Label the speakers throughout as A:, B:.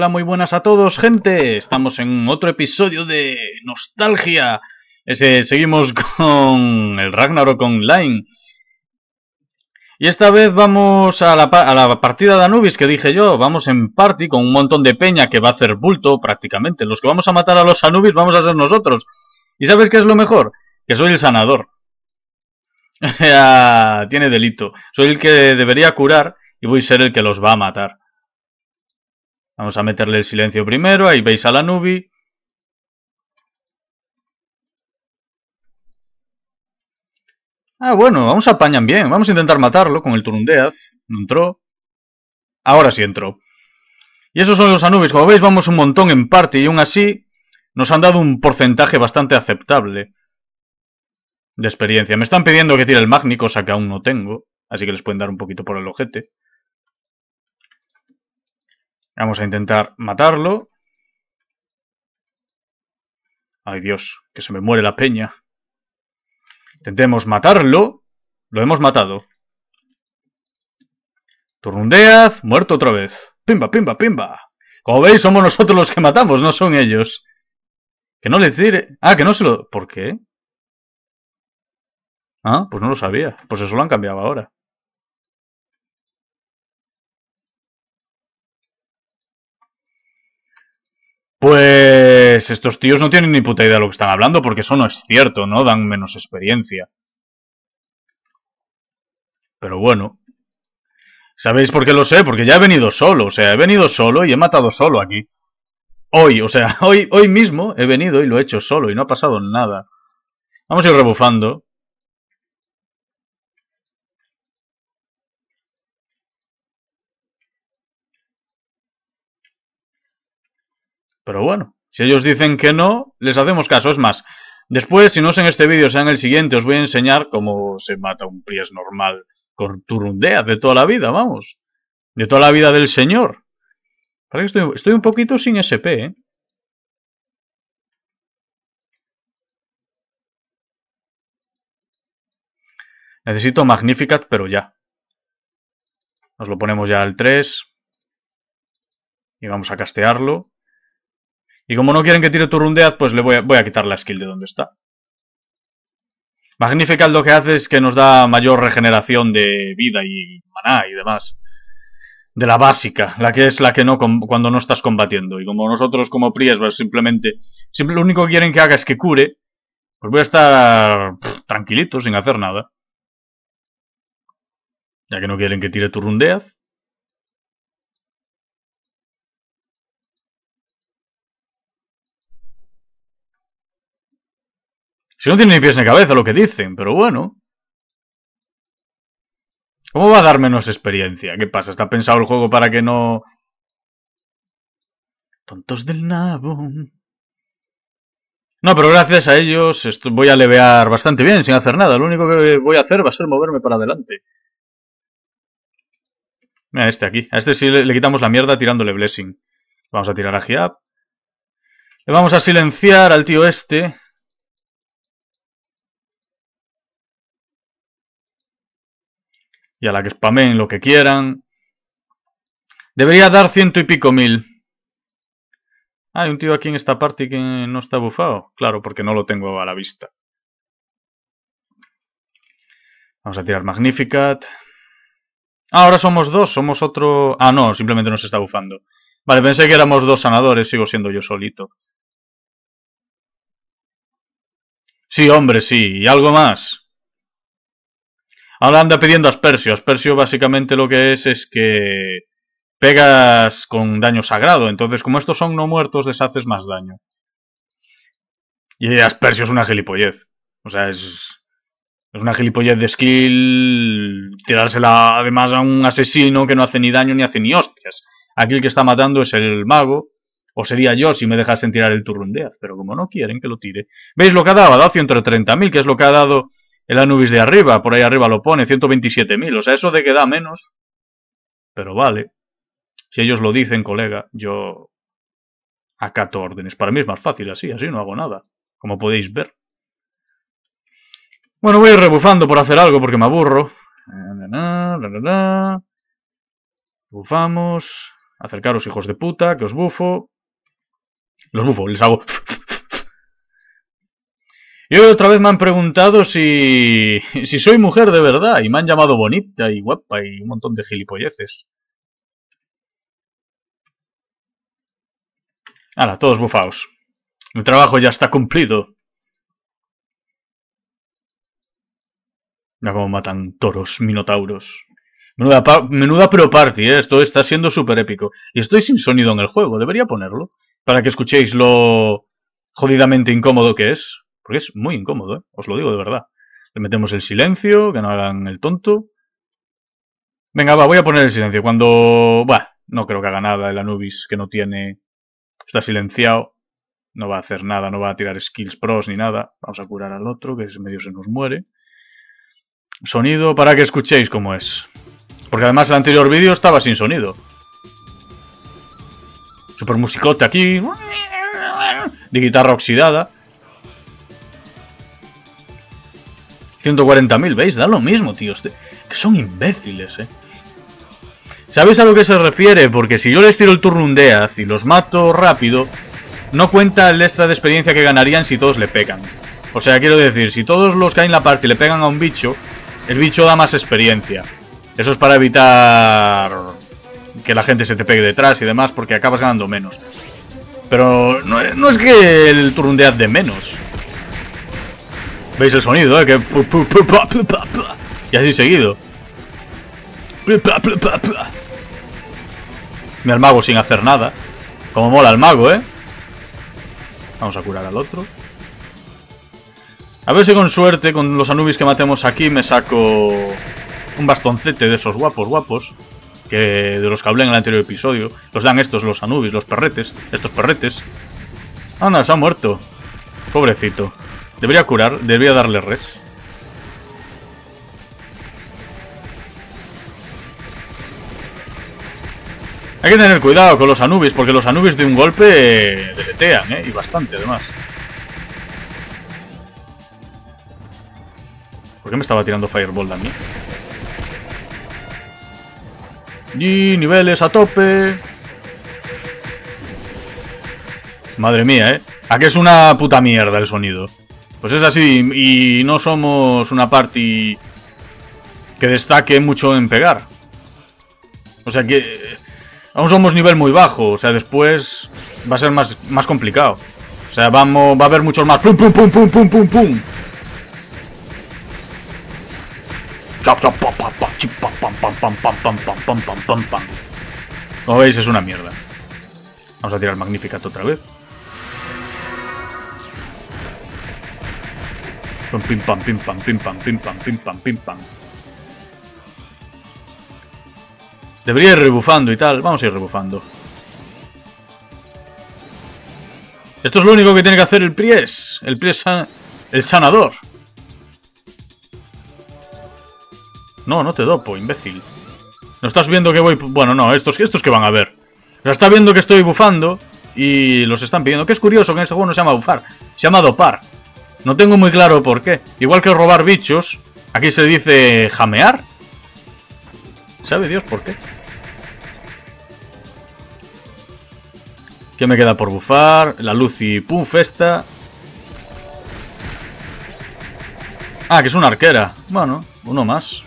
A: Hola, muy buenas a todos, gente. Estamos en otro episodio de Nostalgia. Seguimos con el Ragnarok Online. Y esta vez vamos a la partida de Anubis que dije yo. Vamos en party con un montón de peña que va a hacer bulto prácticamente. Los que vamos a matar a los Anubis vamos a ser nosotros. ¿Y sabes qué es lo mejor? Que soy el sanador. O sea, tiene delito. Soy el que debería curar y voy a ser el que los va a matar. Vamos a meterle el silencio primero. Ahí veis a la Nubi. Ah, bueno, aún se apañan bien. Vamos a intentar matarlo con el Turundeaz. No entró. Ahora sí entró. Y esos son los Anubis. Como veis, vamos un montón en parte. Y aún así, nos han dado un porcentaje bastante aceptable de experiencia. Me están pidiendo que tire el Magni, cosa que aún no tengo. Así que les pueden dar un poquito por el ojete. Vamos a intentar matarlo. Ay, Dios, que se me muere la peña. Intentemos matarlo. Lo hemos matado. Turundeaz, muerto otra vez. Pimba, pimba, pimba. Como veis, somos nosotros los que matamos, no son ellos. Que no le tire... Ah, que no se lo... ¿Por qué? Ah, pues no lo sabía. Pues eso lo han cambiado ahora. Pues estos tíos no tienen ni puta idea de lo que están hablando, porque eso no es cierto, ¿no? Dan menos experiencia. Pero bueno. ¿Sabéis por qué lo sé? Porque ya he venido solo, o sea, he venido solo y he matado solo aquí. Hoy, o sea, hoy mismo he venido y lo he hecho solo y no ha pasado nada. Vamos a ir rebufando. Pero bueno, si ellos dicen que no, les hacemos caso. Es más, después, si no es en este vídeo, sea en el siguiente, os voy a enseñar cómo se mata un Priest normal con Turundeaz de toda la vida, vamos. De toda la vida del señor. Parece que estoy un poquito sin SP, ¿eh? Necesito Magnificat, pero ya. Nos lo ponemos ya al 3. Y vamos a castearlo. Y como no quieren que tire Turundeaz, pues le voy a quitar la skill de donde está. Magnificat lo que hace es que nos da mayor regeneración de vida y maná y demás. De la básica, la que es la que no cuando no estás combatiendo. Y como nosotros como Priest pues simplemente lo único que quieren que haga es que cure, pues voy a estar tranquilito, sin hacer nada. Ya que no quieren que tire Turundeaz. Si no tiene ni pies ni cabeza lo que dicen, pero bueno. ¿Cómo va a dar menos experiencia? ¿Qué pasa? ¿Está pensado el juego para que no...? Tontos del nabo. No, pero gracias a ellos voy a levear bastante bien, sin hacer nada. Lo único que voy a hacer va a ser moverme para adelante. Mira este aquí. A este sí le quitamos la mierda tirándole Blessing. Vamos a tirar a Giap. Le vamos a silenciar al tío este. Y a la que spamen lo que quieran. Debería dar 100 y pico mil. Ah, hay un tío aquí en esta parte que no está bufado. Claro, porque no lo tengo a la vista. Vamos a tirar Magnificat. Ah, ahora somos dos, somos otro... Ah, no, simplemente nos está bufando. Vale, pensé que éramos dos sanadores, sigo siendo yo solito. Sí, hombre, sí, y algo más. Ahora anda pidiendo Aspersio. Aspersio básicamente lo que es que pegas con daño sagrado. Entonces, como estos son no muertos, les haces más daño. Y Aspersio es una gilipollez. O sea, es una gilipollez de skill tirársela además a un asesino que no hace ni daño ni hace ni hostias. Aquí el que está matando es el mago. O sería yo si me dejasen tirar el Turundeaz. Pero como no quieren que lo tire. ¿Veis lo que ha dado? Ha dado 130.000, que es lo que ha dado el Anubis de arriba. Por ahí arriba lo pone, 127.000. O sea, eso de que da menos. Pero vale. Si ellos lo dicen, colega, yo acato órdenes. Para mí es más fácil así no hago nada. Como podéis ver. Bueno, voy a ir rebufando por hacer algo porque me aburro. Bufamos. Acercaros, hijos de puta, que os bufo. Los bufo, les hago... Y hoy otra vez me han preguntado si soy mujer de verdad. Y me han llamado bonita y guapa y un montón de gilipolleces. Hala, todos bufaos. El trabajo ya está cumplido. Mira cómo matan toros, minotauros. Menuda pro party, ¿eh? Esto está siendo súper épico. Y estoy sin sonido en el juego, debería ponerlo. Para que escuchéis lo jodidamente incómodo que es. Porque es muy incómodo, ¿eh? Os lo digo de verdad. Le metemos el silencio, que no hagan el tonto. Venga, va, voy a poner el silencio. Cuando... Bah, no creo que haga nada el Anubis, que no tiene... Está silenciado. No va a hacer nada, no va a tirar skills pros ni nada. Vamos a curar al otro, que medio se nos muere. Sonido para que escuchéis cómo es. Porque además el anterior vídeo estaba sin sonido. Super musicote aquí. De guitarra oxidada. 140.000, ¿veis? Da lo mismo, tíos. Que son imbéciles, ¿eh? ¿Sabéis a lo que se refiere? Porque si yo les tiro el Turrundeaz y los mato rápido, no cuenta el extra de experiencia que ganarían si todos le pegan. O sea, quiero decir, si todos los que hay en la parte le pegan a un bicho, el bicho da más experiencia. Eso es para evitar que la gente se te pegue detrás y demás, porque acabas ganando menos. Pero no es que el Turrundeaz de menos. ¿Veis el sonido, que... Y así seguido. Mira al mago sin hacer nada. Como mola el mago, Vamos a curar al otro. A ver si con suerte, con los Anubis que matemos aquí, me saco un bastoncete de esos guapos. Que de los que hablé en el anterior episodio. Los dan estos, los Anubis, los perretes. Estos perretes. Anda, se ha muerto. Pobrecito. Debería curar, debería darle res. Hay que tener cuidado con los Anubis, porque los Anubis de un golpe deletean, y bastante además. ¿Por qué me estaba tirando Fireball a mí? Y niveles a tope. Madre mía, ¿A qué es una puta mierda el sonido? Pues es así, y no somos una party que destaque mucho en pegar. O sea que... Aún somos nivel muy bajo, o sea, después va a ser más complicado. O sea, va a haber muchos más. ¡Pum, pum, pum, pum, pum, pum, pum! Como veis, es una mierda. Vamos a tirar Magnificat otra vez. Pim pam, pim pam, pim pam, pim pam, pim pam, pim pam. Debería ir rebufando y tal. Vamos a ir rebufando. Esto es lo único que tiene que hacer el Pries. El sanador. No te dopo, imbécil. ¿No estás viendo que voy...? Bueno, no, estos que van a ver. O sea, está viendo que estoy bufando y los están pidiendo. Que es curioso que en este juego no se llama bufar. Se llama dopar. No tengo muy claro por qué. Igual que robar bichos, aquí se dice jamear. ¿Sabe Dios por qué? ¿Qué me queda por bufar? La luz y pum, festa. Ah, que es una arquera. Bueno, uno más.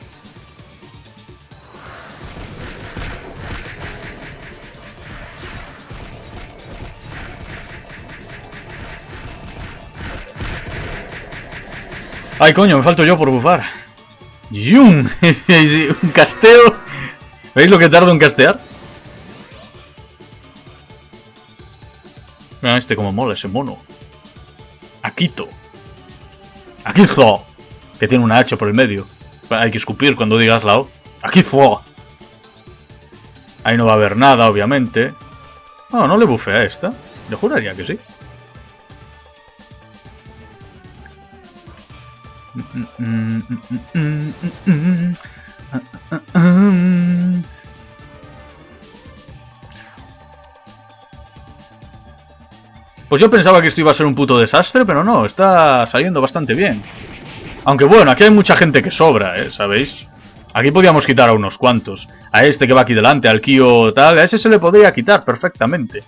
A: Ay, coño, me falto yo por bufar. ¡Yum! Un casteo. ¿Veis lo que tardo en castear? Mira como mola ese mono. Akito. Akizo. Que tiene una H por el medio. Hay que escupir cuando digas la O. Akizo. Ahí no va a haber nada, obviamente. No le bufé a esta. Yo juraría que sí. Pues yo pensaba que esto iba a ser un puto desastre, pero no, está saliendo bastante bien. Aunque bueno, aquí hay mucha gente que sobra, ¿sabéis? Aquí podíamos quitar a unos cuantos. A este que va aquí delante, al Kyo tal, a ese se le podría quitar perfectamente.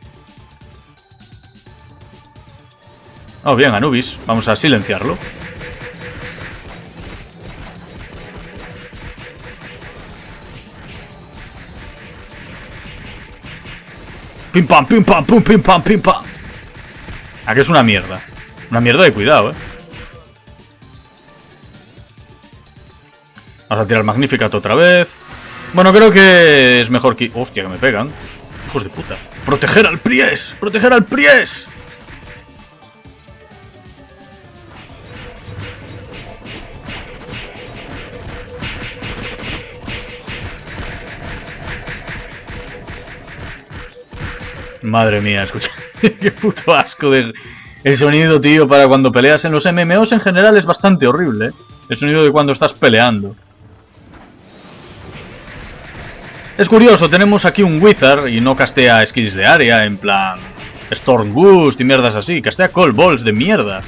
A: Oh, bien, Anubis. Vamos a silenciarlo. Pim pam, pim pam, pum, pim pam, pim pam. Aquí es una mierda. Una mierda de cuidado, Vamos a tirar Magnificat otra vez. Bueno, creo que es mejor que... Hostia, que me pegan. Hijos de puta. ¡Proteger al Pries! ¡Proteger al Pries! Madre mía, escucha. Qué puto asco de... El sonido, tío, para cuando peleas en los MMOs en general es bastante horrible, El sonido de cuando estás peleando. Es curioso, tenemos aquí un Wizard y no castea skills de área, en plan... Storm Boost y mierdas así. Castea Cold Balls de mierda.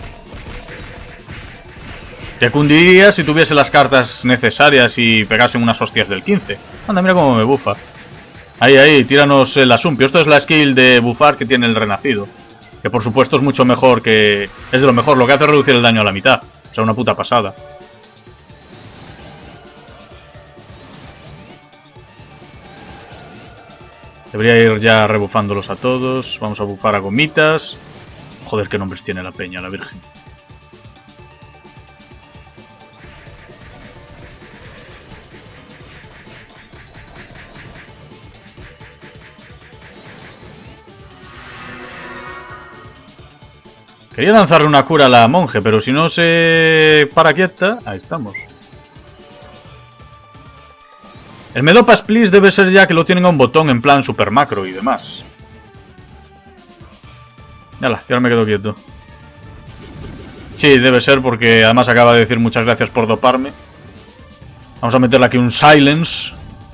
A: Te cundiría si tuviese las cartas necesarias y pegase unas hostias del 15. Anda, mira cómo me bufa. Ahí, ahí, tíranos el Asumpio. Esto es la skill de bufar que tiene el Renacido. Que por supuesto es mucho mejor que... Es de lo mejor, lo que hace es reducir el daño a la mitad. O sea, una puta pasada. Debería ir ya rebufándolos a todos. Vamos a bufar a Gomitas. Joder, qué nombres tiene la peña, la virgen. Quería lanzarle una cura a la monje, pero si no se para quieta... Ahí estamos. El Medopas Please debe ser ya que lo tienen a un botón en plan super macro y demás. Yala, que ahora me quedo quieto. Sí, debe ser porque además acaba de decir muchas gracias por doparme. Vamos a meterle aquí un Silence.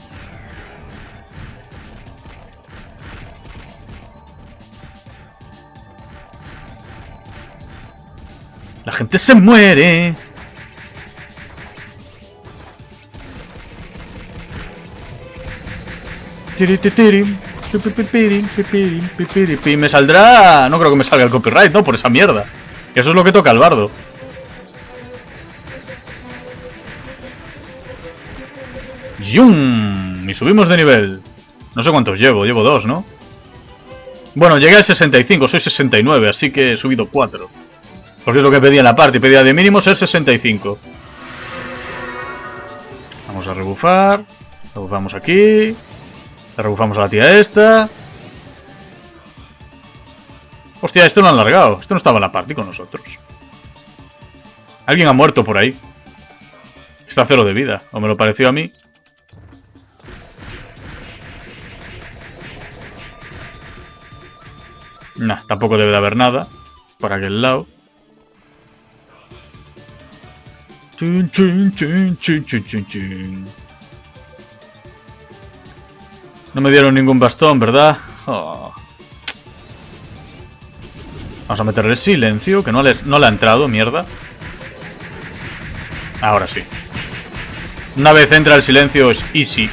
A: La gente se muere. Me saldrá... No creo que me salga el copyright, ¿no? Por esa mierda. Eso es lo que toca al bardo. ¡Yum! Y subimos de nivel. No sé cuántos llevo 2, ¿no? Bueno, llegué al 65, soy 69, así que he subido 4. Porque es lo que pedía en la parte, pedía de mínimo ser 65. Vamos a rebufar. Rebufamos aquí. Rebufamos a la tía esta. Hostia, esto lo han largado. Esto no estaba en la party con nosotros. Alguien ha muerto por ahí. Está a 0 de vida. O me lo pareció a mí. Nah, tampoco debe de haber nada. Por aquel lado. Chun, chun, chun, chun, chun, chun, chun. No me dieron ningún bastón, ¿verdad? Oh. Vamos a meterle silencio, que no le ha entrado, mierda. Ahora sí. Una vez entra el silencio es easy.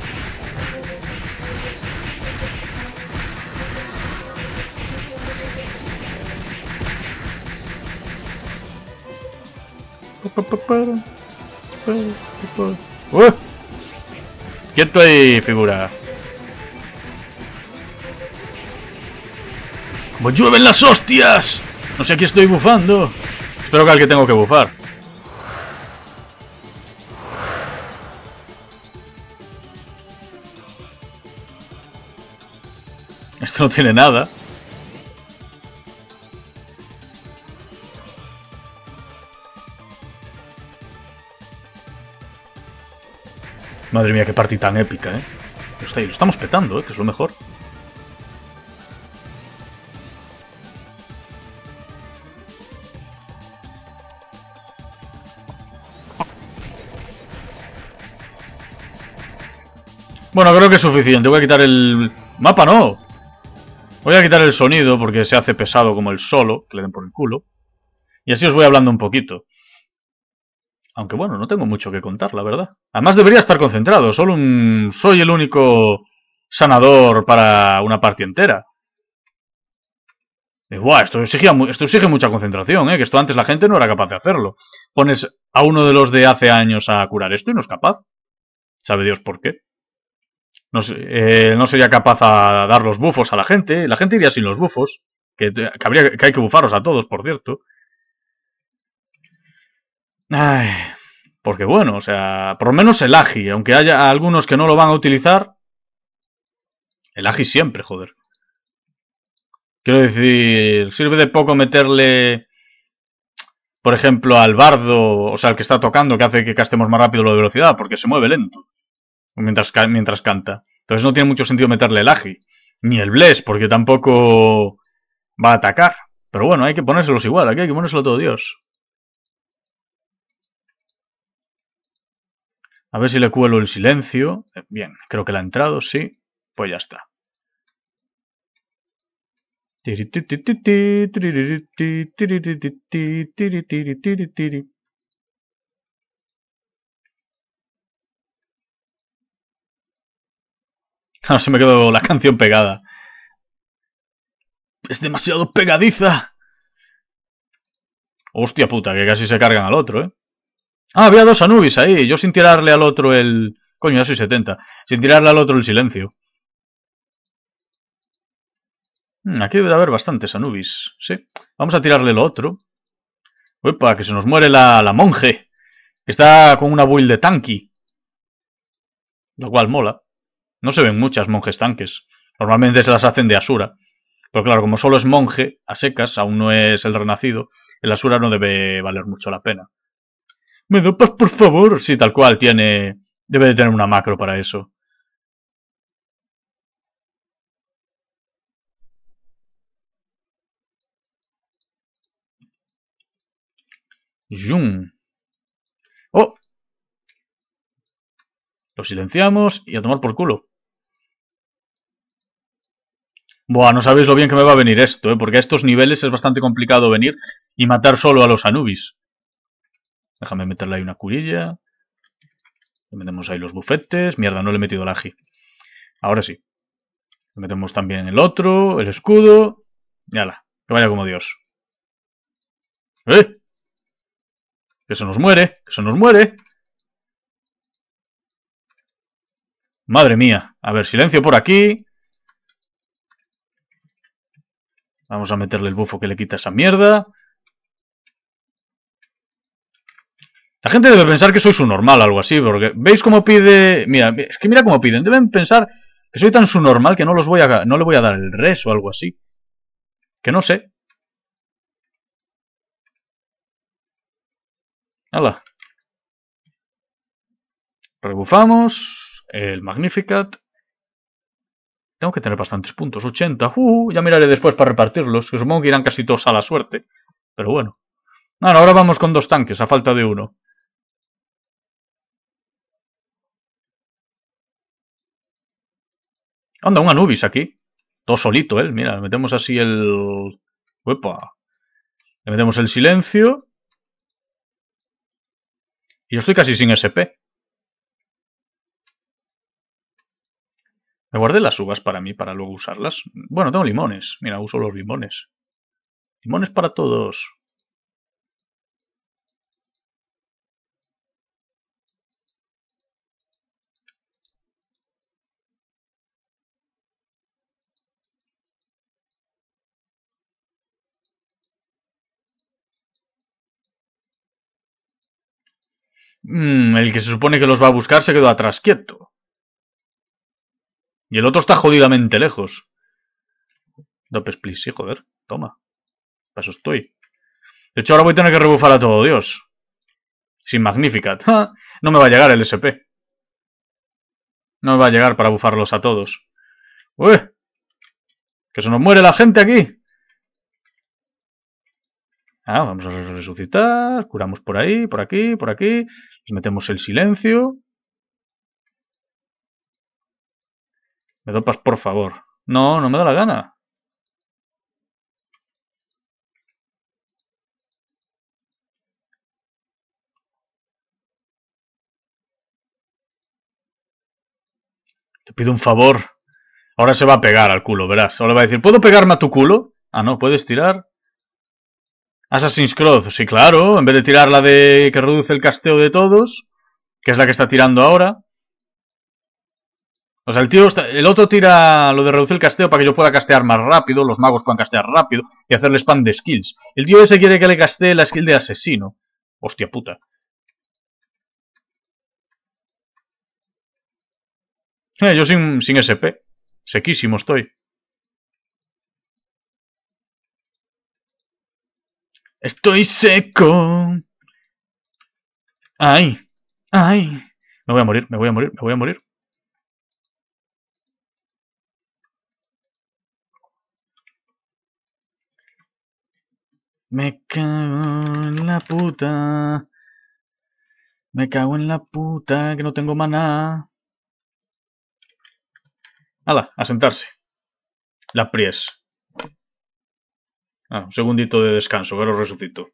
A: Quieto ahí, figura. ¡Como llueven las hostias! No sé a quién estoy bufando. Espero que al que tengo que bufar. Esto no tiene nada. Madre mía, qué partida tan épica, Lo estamos petando, que es lo mejor. Bueno, creo que es suficiente. Voy a quitar el... ¡Mapa no! Voy a quitar el sonido porque se hace pesado como el solo. Que le den por el culo. Y así os voy hablando un poquito. Aunque bueno, no tengo mucho que contar, la verdad. Además debería estar concentrado. Soy el único sanador para una partida entera. Y, buah, esto exige mucha concentración, que esto antes la gente no era capaz de hacerlo. Pones a uno de los de hace años a curar esto y no es capaz. Sabe Dios por qué. No sería capaz a dar los bufos a la gente. La gente iría sin los bufos. Que hay que bufarlos a todos, por cierto. Ay, porque bueno, o sea, por lo menos el agi, aunque haya algunos que no lo van a utilizar, el agi siempre, joder. Quiero decir, sirve de poco meterle, por ejemplo, al bardo, o sea, al que está tocando, que hace que castemos más rápido lo de velocidad, porque se mueve lento mientras canta. Entonces no tiene mucho sentido meterle el agi, ni el bless, porque tampoco va a atacar. Pero bueno, hay que ponérselos igual, aquí hay que ponérselo todo Dios. A ver si le cuelo el silencio. Bien, creo que le ha entrado, sí. Pues ya está. Ah, se me quedó la canción pegada. Es demasiado pegadiza. Hostia puta, que casi se cargan al otro, ¿eh? Ah, había dos Anubis ahí. Yo sin tirarle al otro el... Coño, ya soy 70. Sin tirarle al otro el silencio. Aquí debe de haber bastantes Anubis. Sí. Vamos a tirarle lo otro. Uepa, que se nos muere la monje. Está con una build de tanky. Lo cual mola. No se ven muchas monjes tanques. Normalmente se las hacen de Asura. Pero claro, como solo es monje, a secas, aún no es el renacido, el Asura no debe valer mucho la pena. ¿Me dopas, por favor? Sí, tal cual, tiene... Debe de tener una macro para eso. Jun. ¡Oh! Lo silenciamos y a tomar por culo. Buah, no sabéis lo bien que me va a venir esto, porque a estos niveles es bastante complicado venir y matar solo a los Anubis. Déjame meterle ahí una curilla. Le metemos ahí los bufetes. Mierda, no le he metido el agi. Ahora sí. Le metemos también el otro, el escudo. Y ala, que vaya como Dios. ¡Eh! ¡Que se nos muere! ¡Que se nos muere! Madre mía. A ver, silencio por aquí. Vamos a meterle el bufo que le quita esa mierda. La gente debe pensar que soy su normal o algo así, porque ¿veis cómo pide? Mira, es que mira cómo piden. Deben pensar que soy tan su normal que no le voy a dar el res o algo así. Que no sé. Hala. Rebufamos. El Magnificat. Tengo que tener bastantes puntos. 80. Ya miraré después para repartirlos. Que supongo que irán casi todos a la suerte. Pero bueno. Bueno, ahora vamos con dos tanques, a falta de uno. Anda, un Anubis aquí. Todo solito, él. Mira, le metemos así el... ¡Uepa! Le metemos el silencio. Y yo estoy casi sin SP. Me guardé las uvas para mí, para luego usarlas. Bueno, tengo limones. Mira, uso los limones. Limones para todos. El que se supone que los va a buscar se quedó atrás quieto. Y el otro está jodidamente lejos. Dopes, please, sí, joder. Toma. Para eso estoy. De hecho, ahora voy a tener que rebufar a todo Dios. Sin Magnificat. ¡Ja! No me va a llegar el SP. No me va a llegar para bufarlos a todos. ¡Uy! ¡Que se nos muere la gente aquí! Ah, vamos a resucitar. Curamos por ahí, por aquí, por aquí. Les metemos el silencio. Me dopas, por favor. No, no me da la gana. Te pido un favor. Ahora se va a pegar al culo, verás. Ahora va a decir, ¿puedo pegarme a tu culo? Ah, no, ¿puedes tirar? Assassin's Cross, sí, claro. En vez de tirar la de que reduce el casteo de todos, que es la que está tirando ahora. O sea, el otro tira lo de reducir el casteo para que yo pueda castear más rápido, los magos puedan castear rápido y hacerle spam de skills. El tío ese quiere que le castee la skill de asesino. Hostia puta. Yo sin SP. Sequísimo estoy. Estoy seco. Ay. Ay. Me voy a morir, me voy a morir, me voy a morir. Me cago en la puta. Me cago en la puta que no tengo maná. Hala, a sentarse. La Pries. Ah, un segundito de descanso, que lo resucito.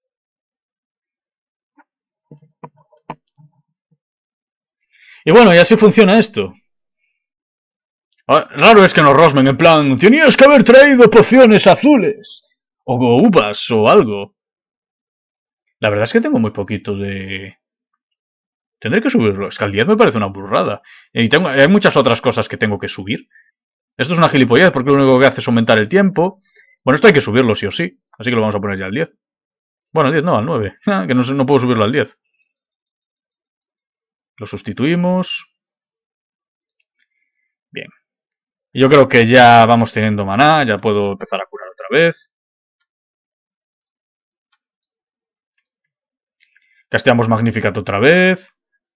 A: Y bueno, y así funciona esto. Raro es que nos rosmen en plan, tenías que haber traído pociones azules. O uvas o algo. La verdad es que tengo muy poquito de... Tendré que subirlo. Es que al 10 me parece una burrada. Y hay muchas otras cosas que tengo que subir. Esto es una gilipollez porque lo único que hace es aumentar el tiempo. Bueno, esto hay que subirlo sí o sí. Así que lo vamos a poner ya al 10. Bueno, al 10 no, al 9. Que no puedo subirlo al 10. Lo sustituimos. Bien. Yo creo que ya vamos teniendo maná. Ya puedo empezar a curar otra vez. Casteamos Magnificat otra vez.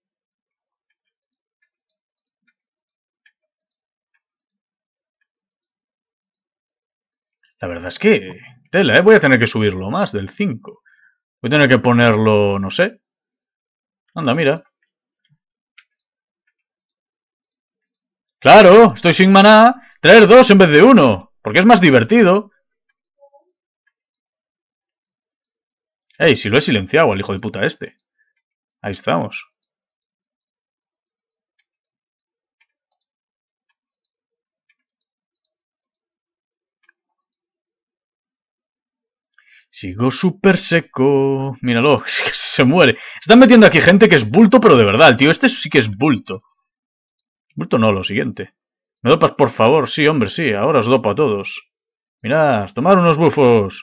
A: La verdad es que... Tela, ¿eh? Voy a tener que subirlo más del 5. Voy a tener que ponerlo, no sé. Anda, mira. Claro, estoy sin maná. Traer 2 en vez de 1. Porque es más divertido. Ey, si lo he silenciado al hijo de puta este. Ahí estamos. Sigo súper seco. Míralo, es que se muere. Están metiendo aquí gente que es bulto, pero de verdad. El tío este sí que es bulto. Bulto no, lo siguiente. ¿Me dopas, por favor? Sí, hombre, sí. Ahora os dopo a todos. Mirad, tomar unos bufos.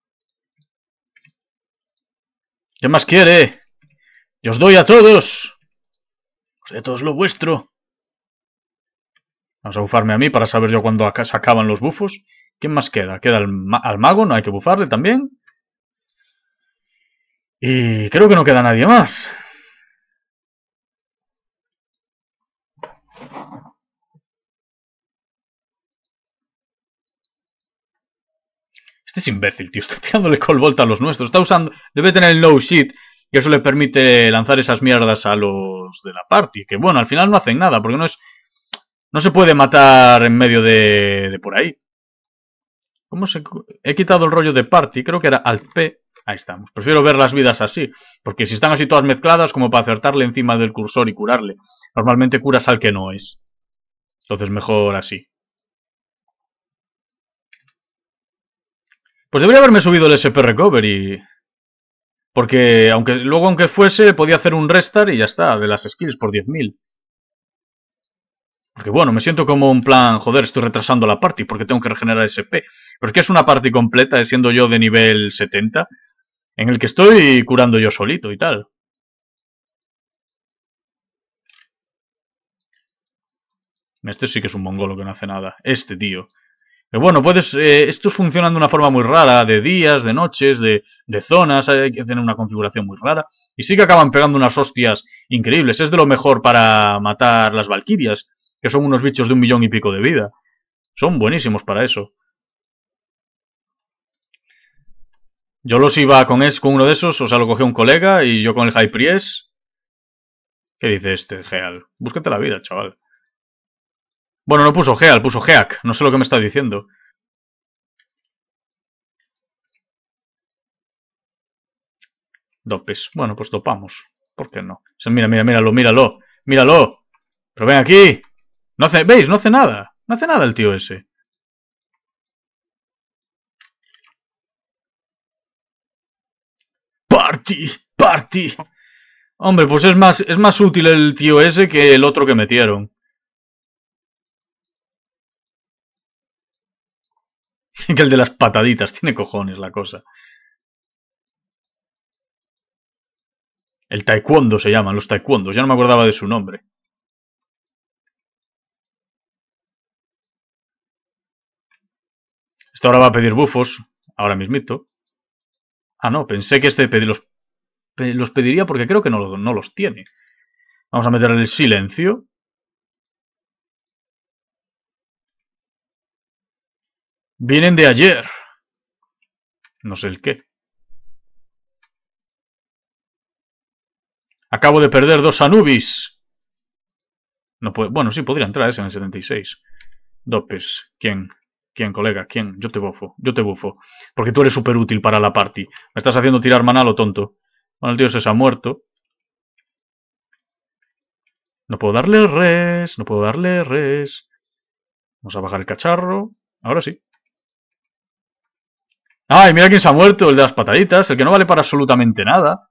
A: ¿Qué más quiere? ¡Yo os doy a todos! Os doy a todos lo vuestro. Vamos a bufarme a mí para saber yo cuándo se acaban los bufos. ¿Quién más queda? Queda al mago, no hay que bufarle también. Y creo que no queda nadie más. Este es imbécil, tío. Está tirándole call volt a los nuestros. Está usando... Debe tener el no shit. Y eso le permite lanzar esas mierdas a los de la party. Que bueno, al final no hacen nada. Porque no es... No se puede matar en medio de por ahí. ¿Cómo se...? He quitado el rollo de party. Creo que era Alt P. Ahí estamos. Prefiero ver las vidas así. Porque si están así todas mezcladas, como para acertarle encima del cursor y curarle. Normalmente curas al que no es. Entonces mejor así. Pues debería haberme subido el SP Recovery. Porque aunque fuese, podía hacer un restart y ya está, de las skills por 10.000. Porque bueno, me siento como un plan, joder, estoy retrasando la party porque tengo que regenerar SP. Pero es que es una party completa, siendo yo de nivel 70, en el que estoy curando yo solito y tal. Este sí que es un mongolo que no hace nada. Este tío. Pero bueno, estos funcionan de una forma muy rara, de días, de noches, de zonas, hay que tener una configuración muy rara. Y sí que acaban pegando unas hostias increíbles. Es de lo mejor para matar las valquirias, que son unos bichos de 1.000.000 y pico de vida. Son buenísimos para eso. Yo los iba con uno de esos, o sea, lo cogió un colega y yo con el High Priest. ¿Qué dice este, Geal? Búscate la vida, chaval. Bueno, no puso Geal, puso Geak. No sé lo que me está diciendo. Dopes. Bueno, pues dopamos. ¿Por qué no? Mira, míralo, míralo. Míralo. Pero ven aquí. No hace, ¿veis? No hace nada. No hace nada el tío ese. ¡Party! ¡Party! Hombre, pues es más útil el tío ese que el otro que metieron. Que el de las pataditas. Tiene cojones la cosa. El taekwondo se llaman, los taekwondos. Ya no me acordaba de su nombre. Esto ahora va a pedir bufos. Ahora mismito. Ah, no. Pensé que este los pediría porque creo que no los tiene. Vamos a meterle el silencio. Vienen de ayer. No sé el qué. Acabo de perder 2 Anubis. No puede, bueno, sí, podría entrar ese en el 76. Dopes. ¿Quién? ¿Quién, colega? ¿Quién? Yo te bufo. Yo te bufo. Porque tú eres súper útil para la party. Me estás haciendo tirar maná lo tonto. Bueno, el tío se ha muerto. No puedo darle res. No puedo darle res. Vamos a bajar el cacharro. Ahora sí. ¡Ay, mira quién se ha muerto! El de las pataditas. El que no vale para absolutamente nada.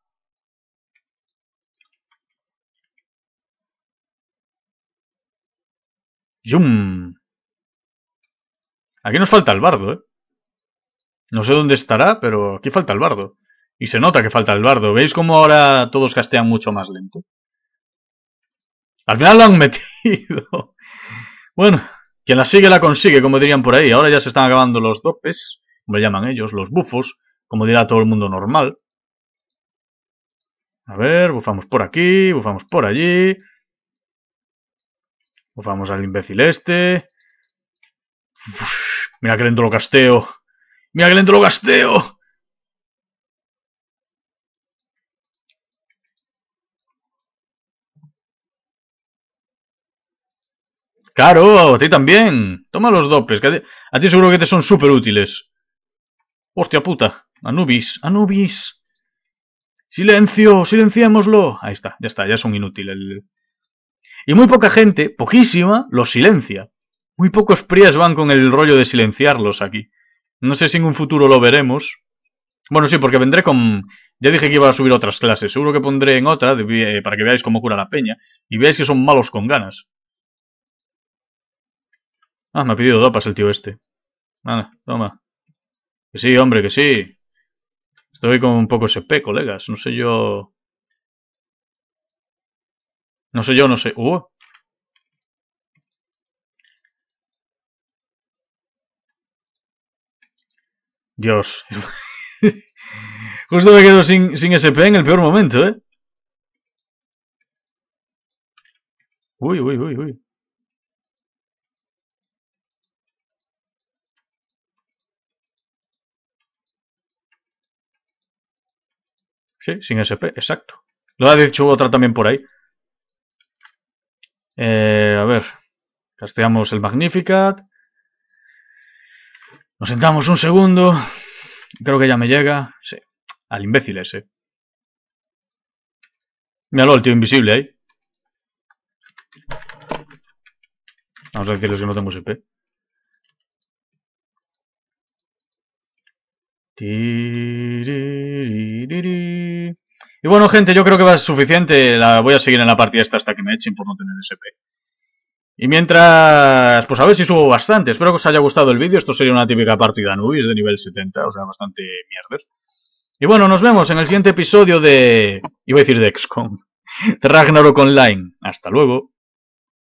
A: ¡Yum! Aquí nos falta el bardo, ¿eh? No sé dónde estará, pero aquí falta el bardo. Y se nota que falta el bardo. ¿Veis cómo ahora todos castean mucho más lento? Al final lo han metido. Bueno, quien la sigue la consigue, como dirían por ahí. Ahora ya se están acabando los dopes, como le llaman ellos, los bufos, como dirá todo el mundo normal. A ver, bufamos por aquí, bufamos por allí. Bufamos al imbécil este. Uf, mira que lento lo casteo. Mira que lento lo casteo. Claro, a ti también. Toma los dopes, que a ti seguro que te son súper útiles. Hostia puta. Anubis, Anubis. Silencio, silenciémoslo. Ahí está, ya es un inútil. Y muy poca gente, poquísima, los silencia. Muy pocos pries van con el rollo de silenciarlos aquí. No sé si en un futuro lo veremos. Bueno, sí, porque vendré con... Ya dije que iba a subir otras clases. Seguro que pondré en otra para que veáis cómo cura la peña. Y veáis que son malos con ganas. Ah, me ha pedido dopas el tío este. Nada, toma. Que sí, hombre, que sí. Estoy con un poco SP, colegas. No sé yo... No sé yo, no sé... Dios. Justo me quedo sin SP en el peor momento, ¿eh? Uy, uy, uy, uy. Sí, sin SP, exacto. Lo ha dicho otra también por ahí. A ver. Casteamos el Magnificat. Nos sentamos un segundo. Creo que ya me llega. Sí. Al imbécil ese. Míralo, el tío invisible ahí. Vamos a decirles que no tengo SP. Y bueno, gente, yo creo que va a ser suficiente. La voy a seguir en la partida esta hasta que me echen por no tener SP. Y mientras, pues a ver si subo bastante. Espero que os haya gustado el vídeo. Esto sería una típica partida Anubis de nivel 70, o sea, bastante mierder. Y bueno, nos vemos en el siguiente episodio de... Iba a decir de XCOM. De Ragnarok Online. Hasta luego.